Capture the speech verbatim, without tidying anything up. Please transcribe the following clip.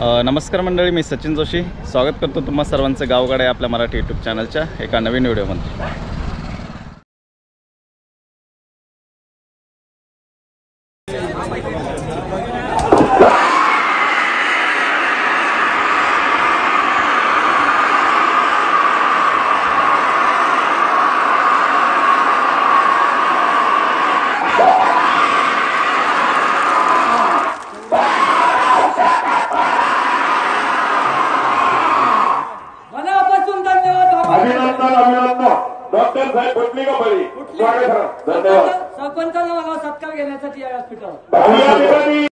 नमस्कार मंडळी, मी सचिन जोशी स्वागत करतो तुम्हा सर्वांचं गावगाड्या आपल्या मराठी यूट्यूब चॅनलच्या एका नवीन व्हिडिओमध्ये। अभिनंदन अभिनंदन डॉक्टर साहेब कुठली का बळी स्वागत धन्यवाद। सरपंचाला मला सत्कार घेण्यासाठी या व्यासपीठावर